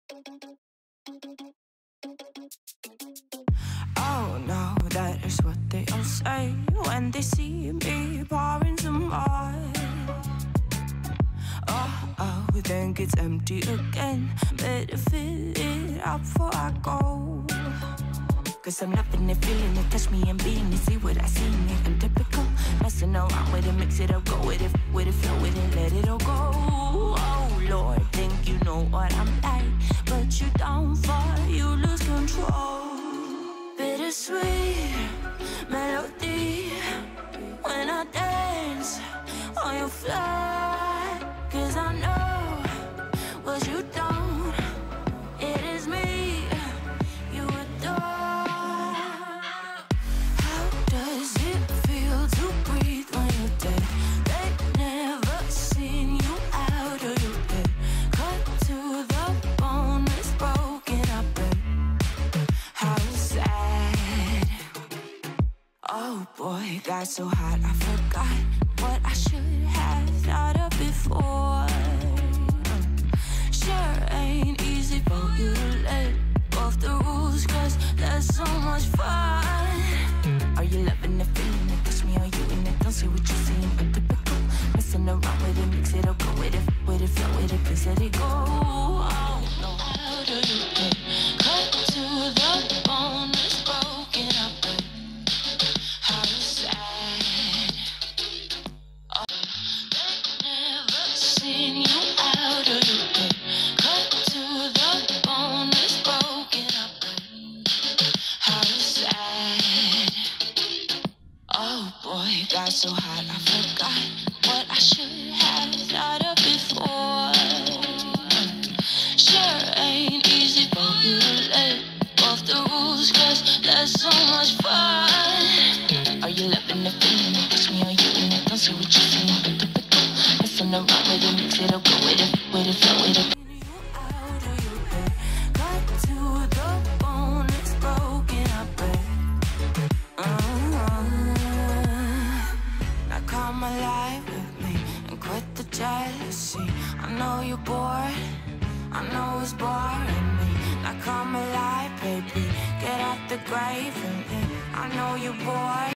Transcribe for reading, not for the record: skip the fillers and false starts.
Oh no, that is what they all say when they see me pouring some wine. Oh, think it's empty again. Better fill it up before I go. Cause I'm loving it, feeling it, touch me and being it. See what I see in it, I'm typical. Messing around with it, mix it up, go with it, flow with it, let it all go. Oh Lord, think you know what I'm like, but you don't fall, you lose control. Bittersweet melody when I dance on your fly. Cause I know what you don't, it is me you adore. How does it feel to breathe when you're dead? They never seen you out of your bed. Cut to the bone, it's broken up and how sad. Oh boy, got so hot I forgot what I should have thought of before. Sure ain't easy for you to let go of the rules, cause there's so much fun. Are you loving the feeling it? Touch me, are you in it? Don't see what you're seeing, but typical. Messing around with it, mix it up, go with it, flow with it, please let it go. Oh no, how do you get cut to the bone? It's broken up and how sad. Oh, they never seen you out of your bed. Cut to the bone, it's broken up and how sad. Oh boy, got so hot I forgot what I should have thought of before. Sure ain't easy for you to let go of the rules, cause there's so much fun. Are you loving the feeling it? Touch me, are you in it? Don't see what you're seeing, but typical. Messing around with it, mix it up, go with it, flow with it. Got to the bone, it's broken up now come alive with me and quit the jealousy. I know you're bored, I know it's boring me. Now come alive, baby, get out the grave with me. I know you're bored.